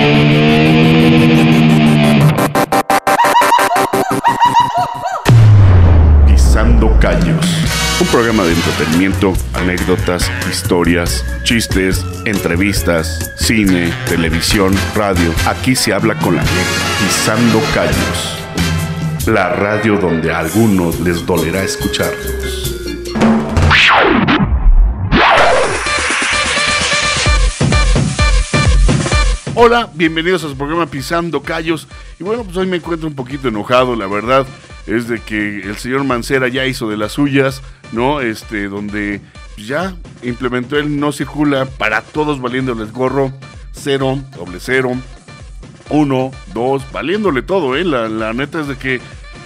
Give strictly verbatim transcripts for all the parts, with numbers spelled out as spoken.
Pisando Callos, un programa de entretenimiento, anécdotas, historias, chistes, entrevistas, cine, televisión, radio. Aquí se habla con la gente. Pisando Callos, la radio donde a algunos les dolerá escucharnos. Hola, bienvenidos a su programa Pisando Callos. Y bueno, pues hoy me encuentro un poquito enojado, la verdad es de que el señor Mancera ya hizo de las suyas, ¿no? Este, donde ya implementó el no circula para todos valiéndoles gorro, cero, doble cero, uno, dos, valiéndole todo, ¿eh? La, la neta es de que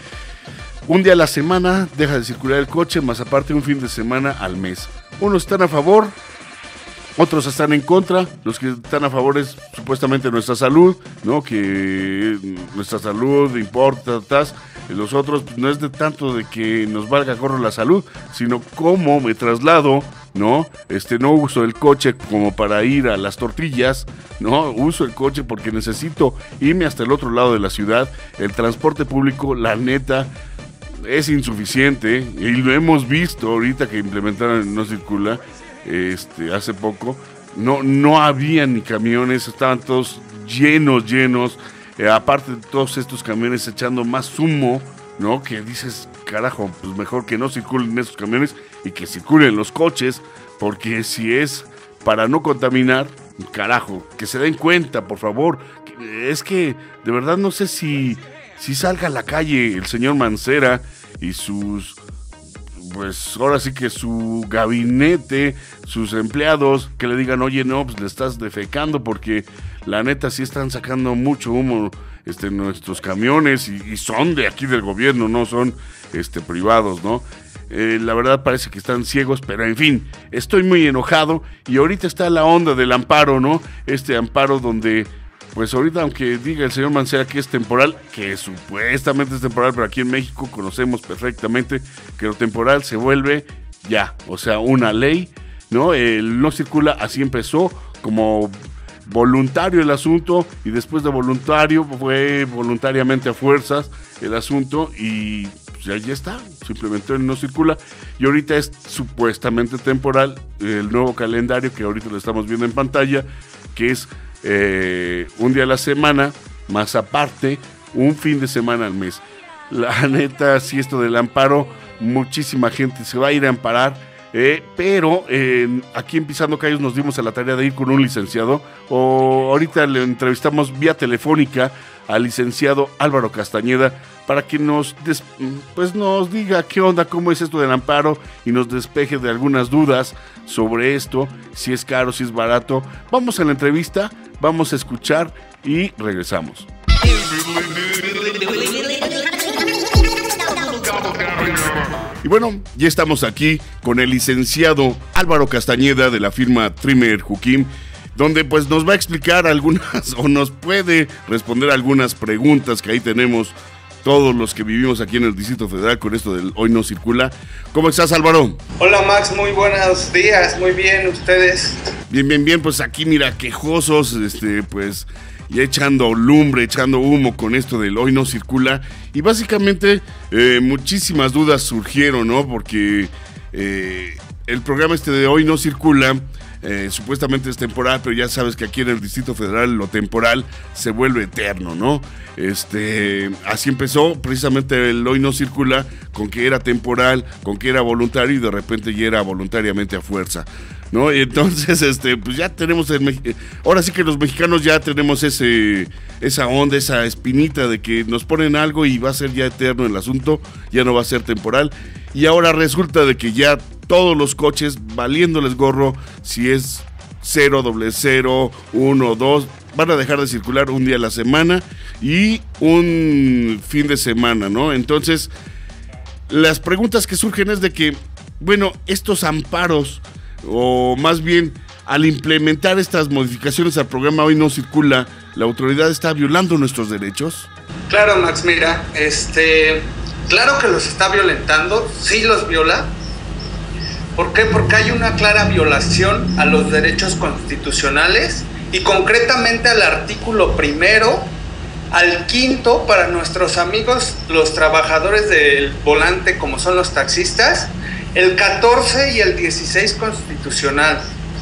un día a la semana deja de circular el coche, más aparte un fin de semana al mes. Unos están a favor, otros están en contra. Los que están a favor es supuestamente nuestra salud, ¿no? Que nuestra salud importa, tas. Los otros pues, no es de tanto de que nos valga gorro la salud, sino cómo me traslado, ¿no? Este, no uso el coche como para ir a las tortillas, ¿no? Uso el coche porque necesito irme hasta el otro lado de la ciudad. El transporte público, la neta, es insuficiente y lo hemos visto ahorita que implementaron el no circula. Este, hace poco no, no había ni camiones, estaban todos llenos, llenos, eh, aparte de todos estos camiones echando más humo, ¿no? Que dices, carajo, pues mejor que no circulen esos camiones y que circulen los coches, porque si es para no contaminar, carajo, que se den cuenta, por favor. Es que de verdad no sé si, si salga a la calle el señor Mancera y sus... pues ahora sí que su gabinete, sus empleados, que le digan, oye, no, pues le estás defecando, porque la neta sí están sacando mucho humo este, nuestros camiones, y, y son de aquí del gobierno, no son este, privados, ¿no? Eh, la verdad parece que están ciegos, pero en fin, estoy muy enojado, y ahorita está la onda del amparo, ¿no? Este amparo donde... pues ahorita, aunque diga el señor Mancera que es temporal, que supuestamente es temporal, pero aquí en México conocemos perfectamente que lo temporal se vuelve ya, o sea, una ley, ¿no? El no circula, así empezó, como voluntario el asunto, y después de voluntario fue voluntariamente a fuerzas el asunto, y pues ahí está, se implementó el no circula, y ahorita es supuestamente temporal el nuevo calendario que ahorita lo estamos viendo en pantalla, que es Eh, un día a la semana, más aparte un fin de semana al mes. La neta, si esto del amparo, muchísima gente se va a ir a amparar, eh, pero eh, aquí en Pisando Callos nos dimos a la tarea de ir con un licenciado, o ahorita le entrevistamos vía telefónica al licenciado Álvaro Castañeda para que nos des, pues nos diga qué onda, cómo es esto del amparo y nos despeje de algunas dudas sobre esto, si es caro, si es barato. Vamos a la entrevista, vamos a escuchar y regresamos. Y bueno, ya estamos aquí con el licenciado Álvaro Castañeda de la firma Trimmer Jukim, donde pues nos va a explicar algunas, o nos puede responder algunas preguntas que ahí tenemos todos los que vivimos aquí en el Distrito Federal con esto del hoy no circula. ¿Cómo estás, Álvaro? Hola, Max, muy buenos días, muy bien, ¿ustedes? Bien, bien, bien, pues aquí mira, quejosos, este, pues ya echando lumbre, echando humo con esto del hoy no circula, y básicamente eh, muchísimas dudas surgieron, ¿no? Porque eh, el programa este de hoy no circula, Eh, supuestamente es temporal, pero ya sabes que aquí en el Distrito Federal lo temporal se vuelve eterno, ¿no? Este, así empezó precisamente el hoy no circula, con que era temporal, con que era voluntario, y de repente ya era voluntariamente a fuerza, ¿no? Y entonces, este, pues ya tenemos, el, ahora sí que los mexicanos ya tenemos ese, esa onda, esa espinita de que nos ponen algo y va a ser ya eterno el asunto, ya no va a ser temporal, y ahora resulta de que ya todos los coches valiéndoles gorro, si es cero, doble cero, uno, dos, van a dejar de circular un día a la semana y un fin de semana, ¿no? Entonces, las preguntas que surgen es de que, bueno, estos amparos, o más bien, al implementar estas modificaciones al programa Hoy No Circula, ¿la autoridad está violando nuestros derechos? Claro, Max, mira, este, claro que los está violentando, sí los viola. ¿Por qué? Porque hay una clara violación a los derechos constitucionales y concretamente al artículo primero, al quinto para nuestros amigos los trabajadores del volante como son los taxistas, el catorce y el dieciséis constitucional.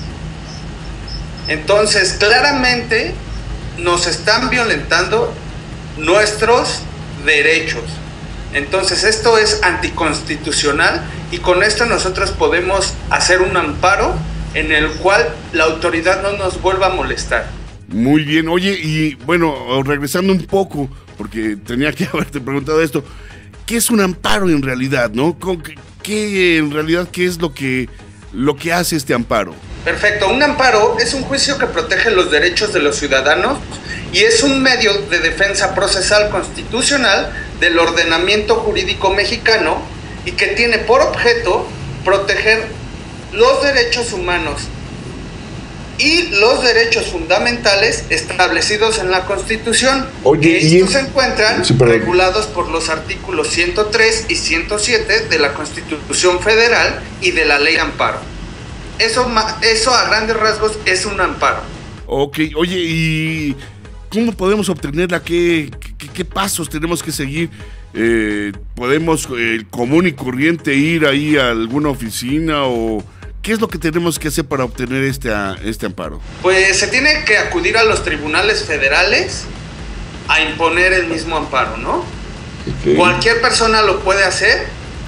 Entonces claramente nos están violentando nuestros derechos. Entonces esto es anticonstitucional y con esto nosotros podemos hacer un amparo en el cual la autoridad no nos vuelva a molestar. Muy bien, oye, y bueno, regresando un poco, porque tenía que haberte preguntado esto, ¿qué es un amparo en realidad, no? ¿Qué, qué en realidad qué es lo que, lo que hace este amparo? Perfecto, un amparo es un juicio que protege los derechos de los ciudadanos y es un medio de defensa procesal constitucional del ordenamiento jurídico mexicano y que tiene por objeto proteger los derechos humanos y los derechos fundamentales establecidos en la Constitución. Oye, y estos se encuentran sí, regulados por los artículos ciento tres y ciento siete de la Constitución Federal y de la Ley de Amparo. Eso, eso a grandes rasgos es un amparo. Ok, oye, ¿y cómo podemos obtenerla? ¿Qué, qué, qué pasos tenemos que seguir? Eh, ¿Podemos eh, común y corriente ir ahí a alguna oficina o...? ¿Qué es lo que tenemos que hacer para obtener este, este amparo? Pues se tiene que acudir a los tribunales federales a imponer el mismo amparo, ¿no? Okay. Cualquier persona lo puede hacer,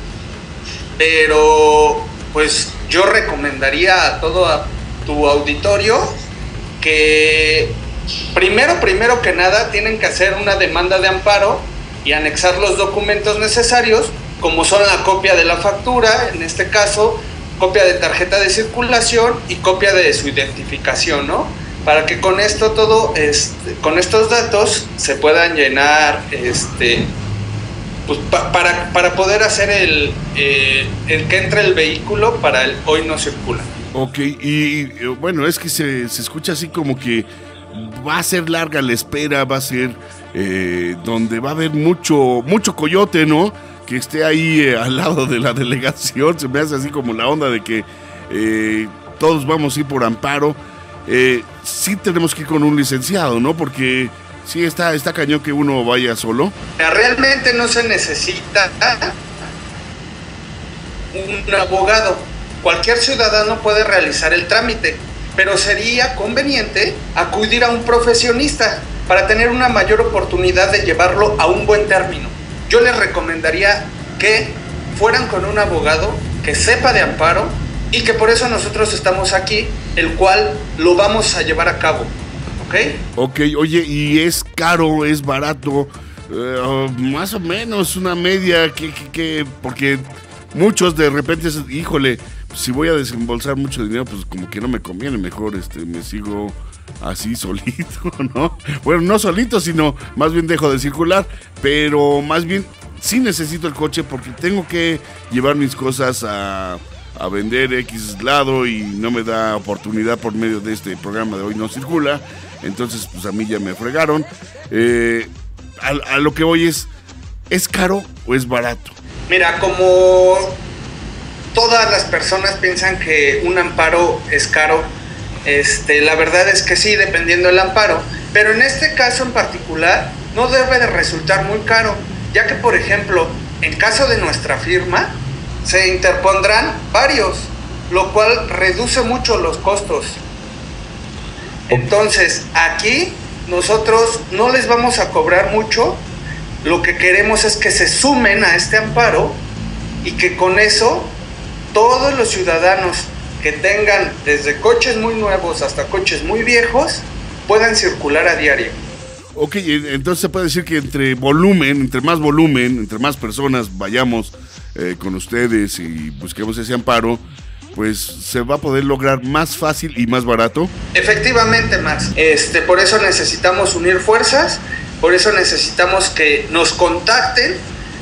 pero pues yo recomendaría a todo a tu auditorio que primero, primero que nada tienen que hacer una demanda de amparo y anexar los documentos necesarios, como son la copia de la factura, en este caso, copia de tarjeta de circulación y copia de su identificación, ¿no? Para que con esto todo, este, con estos datos se puedan llenar, este, pues pa, para, para poder hacer el, eh, el que entre el vehículo para el hoy no circula. Ok, y bueno, es que se, se escucha así como que va a ser larga la espera, va a ser eh, donde va a haber mucho, mucho coyote, ¿no? Que esté ahí eh, al lado de la delegación, se me hace así como la onda de que eh, todos vamos a ir por amparo. Eh, sí tenemos que ir con un licenciado, ¿no? Porque sí está, está cañón que uno vaya solo. Realmente no se necesita un abogado. Cualquier ciudadano puede realizar el trámite, pero sería conveniente acudir a un profesionista para tener una mayor oportunidad de llevarlo a un buen término. Yo les recomendaría que fueran con un abogado que sepa de amparo y que por eso nosotros estamos aquí, el cual lo vamos a llevar a cabo, ¿ok? Ok, oye, ¿y es caro, es barato? Uh, más o menos una media, que, que, que, porque muchos de repente, híjole, si voy a desembolsar mucho dinero, pues como que no me conviene, mejor este, me sigo así solito, ¿no? Bueno, no solito, sino más bien dejo de circular, pero más bien sí necesito el coche porque tengo que llevar mis cosas a, a vender X lado y no me da oportunidad por medio de este programa de Hoy No Circula, entonces pues a mí ya me fregaron. Eh, a, a lo que voy es, ¿es caro o es barato? Mira, como todas las personas piensan que un amparo es caro, Este, la verdad es que sí, dependiendo del amparo, pero en este caso en particular no debe de resultar muy caro, ya que por ejemplo, en caso de nuestra firma, se interpondrán varios, lo cual reduce mucho los costos. Entonces, aquí nosotros no les vamos a cobrar mucho, lo que queremos es que se sumen a este amparo y que con eso todos los ciudadanos que tengan desde coches muy nuevos hasta coches muy viejos puedan circular a diario. Ok, entonces se puede decir que entre volumen, entre más volumen, entre más personas vayamos eh, con ustedes y busquemos ese amparo, pues se va a poder lograr más fácil y más barato. Efectivamente, Max. Este, por eso necesitamos unir fuerzas, por eso necesitamos que nos contacten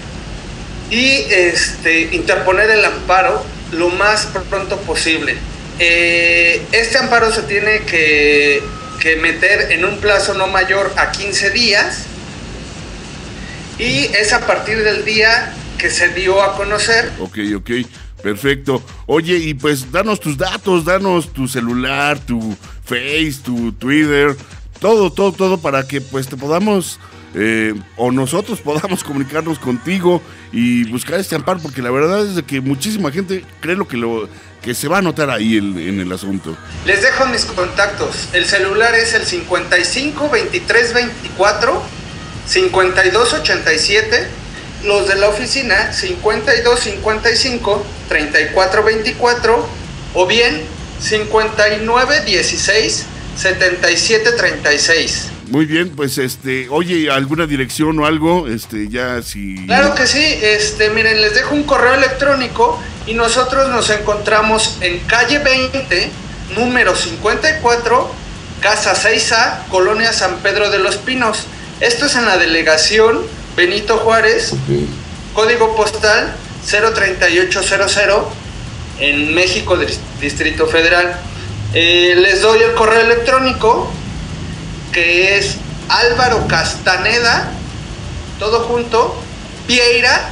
y este, interponer el amparo lo más pronto posible. Eh, este amparo se tiene que, que meter en un plazo no mayor a quince días y es a partir del día que se dio a conocer. Ok, ok. Perfecto. Oye, y pues danos tus datos, danos tu celular, tu Face, tu Twitter, todo, todo, todo para que pues te podamos, eh, o nosotros podamos comunicarnos contigo y buscar este amparo, porque la verdad es de que muchísima gente cree lo que, lo, que se va a notar ahí el, en el asunto. Les dejo mis contactos. El celular es el cincuenta y cinco, veintitrés, veinticuatro, cincuenta y dos, ochenta y siete. Los de la oficina, cincuenta y dos, cincuenta y cinco, treinta y cuatro, veinticuatro, o bien cincuenta y nueve, dieciséis, setenta y siete, treinta y seis. Muy bien, pues este, oye, ¿alguna dirección o algo? Este, ya si... Claro que sí, este, miren, les dejo un correo electrónico y nosotros nos encontramos en calle veinte, número cincuenta y cuatro, casa seis A, Colonia San Pedro de los Pinos. Esto es en la delegación Benito Juárez, okay. Código postal cero treinta y ocho cero cero, en México, Distrito Federal. Eh, les doy el correo electrónico, que es Álvaro Castaneda, todo junto, Pieira,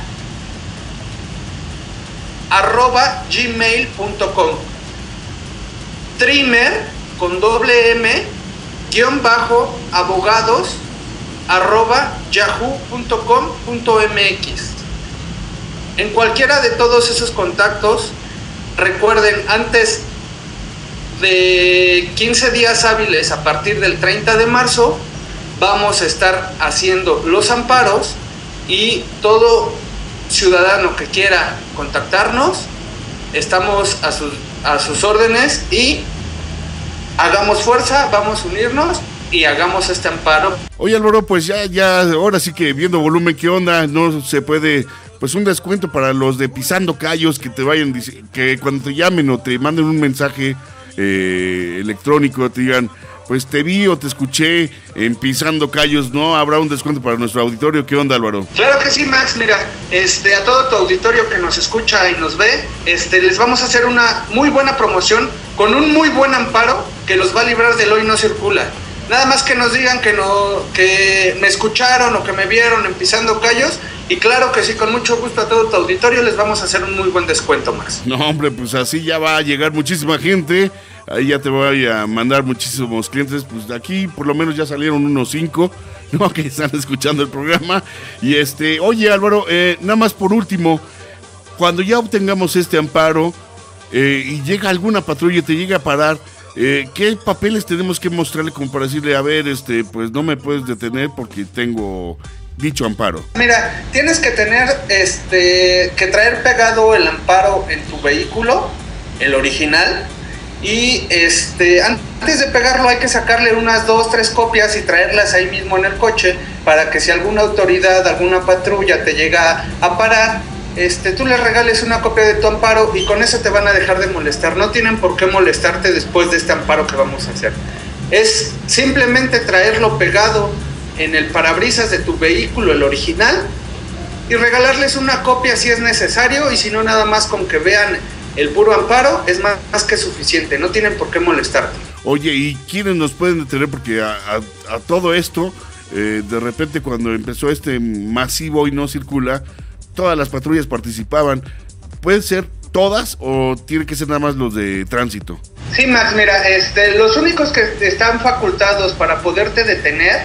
arroba gmail punto com. Trimmer, con doble M, guión bajo, abogados, arroba yahoo punto com punto mx. En cualquiera de todos esos contactos, recuerden, antes de quince días hábiles, a partir del treinta de marzo, vamos a estar haciendo los amparos, y todo ciudadano que quiera contactarnos, estamos a sus, a sus órdenes, y hagamos fuerza, vamos a unirnos y hagamos este amparo. Oye, Álvaro, pues ya, ya, ahora sí que viendo volumen, ¿qué onda? No se puede, pues un descuento para los de Pisando Callos, que te vayan, que cuando te llamen o te manden un mensaje eh, electrónico, te digan, pues te vi o te escuché en Pisando Callos, ¿no? ¿Habrá un descuento para nuestro auditorio? ¿Qué onda, Álvaro? Claro que sí, Max. Mira, este, a todo tu auditorio que nos escucha y nos ve, este, les vamos a hacer una muy buena promoción con un muy buen amparo que los va a librar del hoy no circula. Nada más que nos digan que no, que me escucharon o que me vieron en Pisando Callos, y claro que sí, con mucho gusto a todo tu auditorio les vamos a hacer un muy buen descuento, Max. No, hombre, pues así ya va a llegar muchísima gente. Ahí ya te voy a mandar muchísimos clientes. Pues de aquí por lo menos ya salieron unos cinco, ¿no? Que están escuchando el programa. Y este, oye, Álvaro, eh, nada más por último, cuando ya obtengamos este amparo eh, y llega alguna patrulla, te llega a parar, eh, ¿qué papeles tenemos que mostrarle como para decirle, a ver, este, pues no me puedes detener porque tengo dicho amparo? Mira, tienes que tener, este, que traer pegado el amparo en tu vehículo, el original. Y este, antes de pegarlo hay que sacarle unas dos, tres copias y traerlas ahí mismo en el coche, para que si alguna autoridad, alguna patrulla te llega a parar, este, tú les regales una copia de tu amparo, y con eso te van a dejar de molestar. No tienen por qué molestarte después de este amparo que vamos a hacer. Es simplemente traerlo pegado en el parabrisas de tu vehículo, el original, y regalarles una copia si es necesario, y si no, nada más con que vean el puro amparo es más, más que suficiente. No tienen por qué molestarte. Oye, ¿y quiénes nos pueden detener? Porque a, a, a todo esto, eh, de repente cuando empezó este masivo y no circula, todas las patrullas participaban. ¿Pueden ser todas o tiene que ser nada más los de tránsito? Sí, Max, mira, este, los únicos que están facultados para poderte detener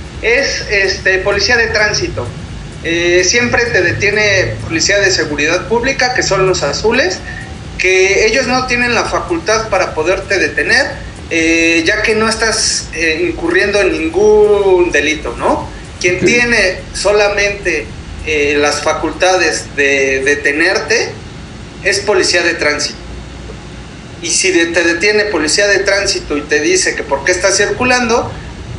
es este, policía de tránsito. Eh, siempre te detiene policía de seguridad pública, que son los azules, que ellos no tienen la facultad para poderte detener, eh, ya que no estás eh, incurriendo en ningún delito, ¿no? Quien sí tiene solamente eh, las facultades de detenerte es policía de tránsito. Y si de, te detiene policía de tránsito y te dice que por qué estás circulando,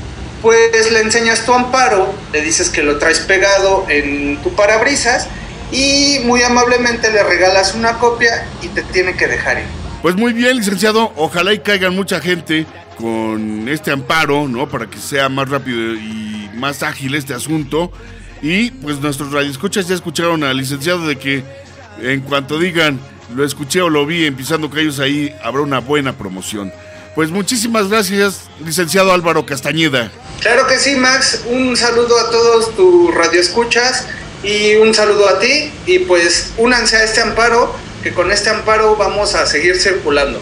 pues le enseñas tu amparo, le dices que lo traes pegado en tu parabrisas, y muy amablemente le regalas una copia y te tiene que dejar ir. Pues muy bien, licenciado, ojalá y caigan mucha gente con este amparo, ¿no? Para que sea más rápido y más ágil este asunto. Y pues nuestros radioescuchas ya escucharon al licenciado de que en cuanto digan, lo escuché o lo vi en Pisando Callos, ahí habrá una buena promoción. Pues muchísimas gracias, licenciado Álvaro Castañeda. Claro que sí, Max, un saludo a todos tus radioescuchas y un saludo a ti, y pues únanse a este amparo que con este amparo vamos a seguir circulando.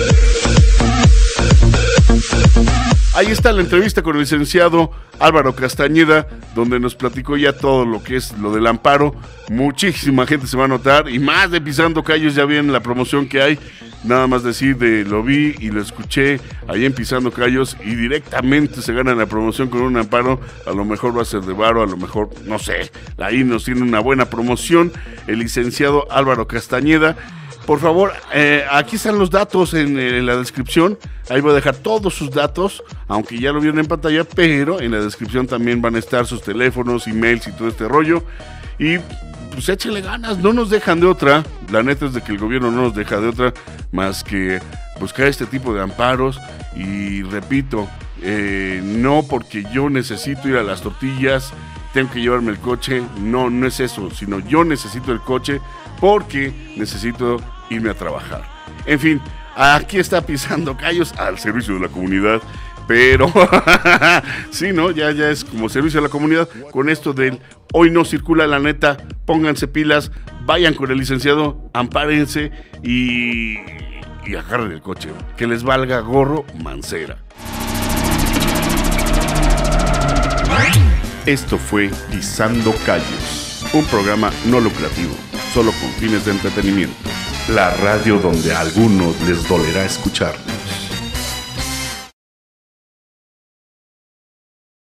Ahí está la entrevista con el licenciado Álvaro Castañeda, donde nos platicó ya todo lo que es lo del amparo. Muchísima gente se va a notar, y más de Pisando Callos, ya viene la promoción que hay. Nada más decir de lo vi y lo escuché ahí en Pisando Callos, y directamente se gana la promoción con un amparo. A lo mejor va a ser de varo, a lo mejor, no sé, ahí nos tiene una buena promoción el licenciado Álvaro Castañeda. Por favor, eh, aquí están los datos en, en la descripción. Ahí voy a dejar todos sus datos, aunque ya lo vieron en pantalla, pero en la descripción también van a estar sus teléfonos, emails y todo este rollo. Y pues échenle ganas, no nos dejan de otra. La neta es de que el gobierno no nos deja de otra más que buscar este tipo de amparos. Y repito, eh, no porque yo necesito ir a las tortillas, tengo que llevarme el coche. No, no es eso, sino yo necesito el coche porque necesito irme a trabajar. En fin, aquí está Pisando Callos al servicio de la comunidad. Pero, sí, ¿no? Ya, ya es como servicio a la comunidad. Con esto del hoy no circula, la neta, pónganse pilas, vayan con el licenciado, ampárense y, y agarren el coche. Que les valga gorro Mancera. Esto fue Pisando Callos, un programa no lucrativo, solo con fines de entretenimiento. La radio donde a algunos les dolerá escuchar.